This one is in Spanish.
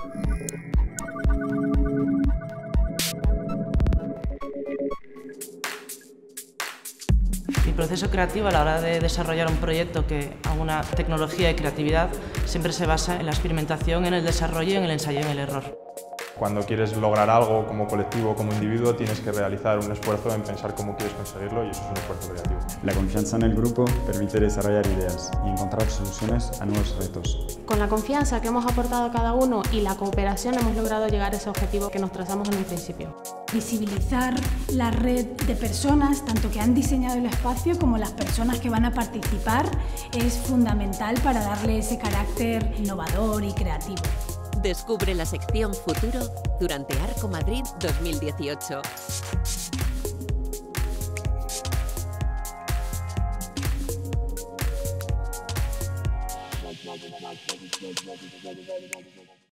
Mi proceso creativo a la hora de desarrollar un proyecto que a una tecnología y creatividad siempre se basa en la experimentación, en el desarrollo y en el ensayo y en el error. Cuando quieres lograr algo como colectivo, como individuo, tienes que realizar un esfuerzo en pensar cómo quieres conseguirlo y eso es un esfuerzo creativo. La confianza en el grupo permite desarrollar ideas y encontrar soluciones a nuevos retos. Con la confianza que hemos aportado cada uno y la cooperación hemos logrado llegar a ese objetivo que nos trazamos en un principio. Visibilizar la red de personas, tanto que han diseñado el espacio como las personas que van a participar, es fundamental para darle ese carácter innovador y creativo. Descubre la sección Futuro durante Arco Madrid 2018.